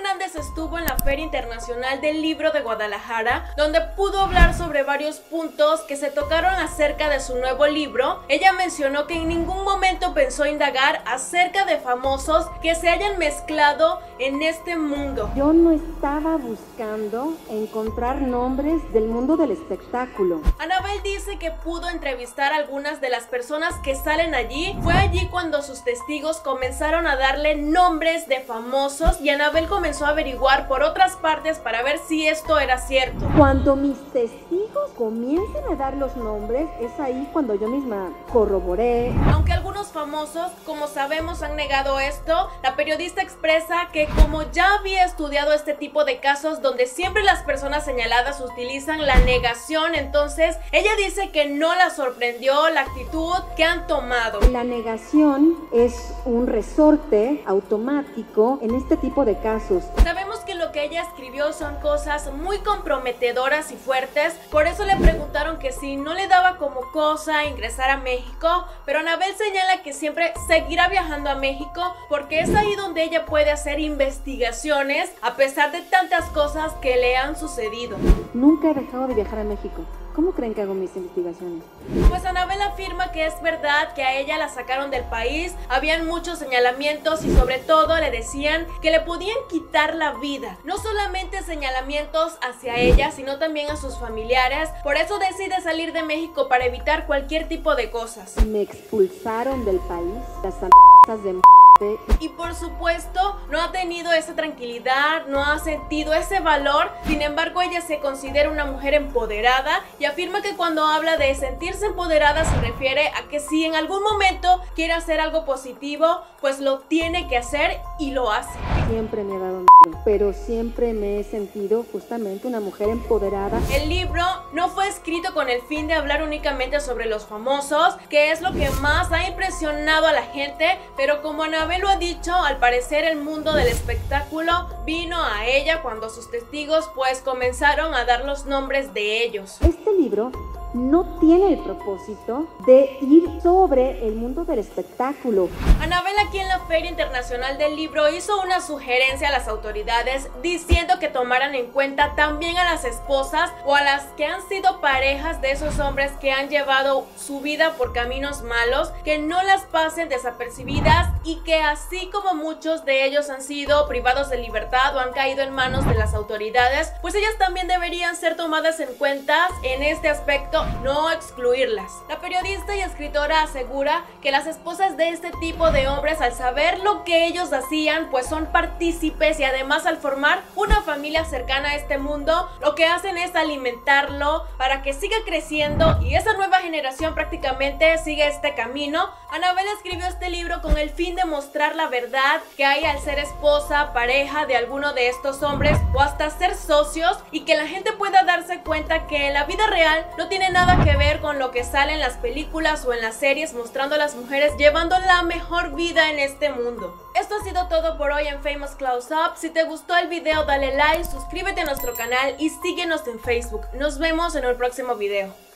Hernández estuvo en la Feria Internacional del Libro de Guadalajara, donde pudo hablar sobre varios puntos que se tocaron acerca de su nuevo libro. Ella mencionó que en ningún momento pensó indagar acerca de famosos que se hayan mezclado en este mundo. Yo no estaba buscando encontrar nombres del mundo del espectáculo. Anabel dice que pudo entrevistar a algunas de las personas que salen allí. Fue allí cuando sus testigos comenzaron a darle nombres de famosos y Anabel comenzó a averiguar por otras partes para ver si esto era cierto. Cuando mis testigos comiencen a dar los nombres, es ahí cuando yo misma corroboré. Aunque algunos famosos, como sabemos, han negado esto, la periodista expresa que como ya había estudiado este tipo de casos donde siempre las personas señaladas utilizan la negación, entonces ella dice que no la sorprendió la actitud que han tomado. La negación es un resorte automático en este tipo de casos. Sabemos que lo que ella escribió son cosas muy comprometedoras y fuertes, por eso le preguntaron que si no le daba como cosa ingresar a México, pero Anabel señala que siempre seguirá viajando a México porque es ahí donde ella puede hacer investigaciones a pesar de tantas cosas que le han sucedido. Nunca he dejado de viajar a México. ¿Cómo creen que hago mis investigaciones? Pues Anabel afirma que es verdad que a ella la sacaron del país, habían muchos señalamientos y sobre todo le decían que le podían quitar la vida. No solamente señalamientos hacia ella, sino también a sus familiares. Por eso decide salir de México para evitar cualquier tipo de cosas. Me expulsaron del país, las de y por supuesto no ha tenido esa tranquilidad, no ha sentido ese valor. Sin embargo, ella se considera una mujer empoderada y afirma que cuando habla de sentirse empoderada se refiere a que si en algún momento quiere hacer algo positivo, pues lo tiene que hacer y lo hace. Siempre me ha dado miedo, pero siempre me he sentido justamente una mujer empoderada. El libro no fue escrito con el fin de hablar únicamente sobre los famosos, que es lo que más ha impresionado a la gente, pero como Anabel lo ha dicho, al parecer el mundo del espectáculo vino a ella cuando sus testigos pues comenzaron a dar los nombres de ellos. Este libro no tiene el propósito de ir sobre el mundo del espectáculo. Anabel aquí en la Feria Internacional del Libro hizo una sugerencia a las autoridades diciendo que tomaran en cuenta también a las esposas o a las que han sido parejas de esos hombres que han llevado su vida por caminos malos, que no las pasen desapercibidas y que así como muchos de ellos han sido privados de libertad o han caído en manos de las autoridades, pues ellas también deberían ser tomadas en cuenta en este aspecto, no excluirlas. La periodista y escritora asegura que las esposas de este tipo de hombres, al saber lo que ellos hacían, pues son partícipes y además al formar una familia cercana a este mundo, lo que hacen es alimentarlo para que siga creciendo y esa nueva generación prácticamente sigue este camino. Anabel escribió este libro con el fin de mostrar la verdad que hay al ser esposa, pareja de alguno de estos hombres o hasta ser socios, y que la gente pueda darse cuenta que la vida real no tiene nada que ver con lo que sale en las películas o en las series mostrando a las mujeres llevando la mejor vida en este mundo. Esto ha sido todo por hoy en Famous Close Up. Si te gustó el video dale like, suscríbete a nuestro canal y síguenos en Facebook. Nos vemos en el próximo video.